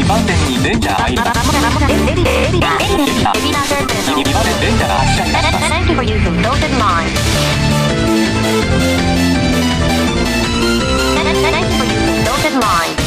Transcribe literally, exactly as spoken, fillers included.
番線に電車が入ります。 エビエビダエビダエビダ線です。 にばん線電車が発車いたします。 Thank you for using Dolphin Line. Thank you for using Dolphin Line.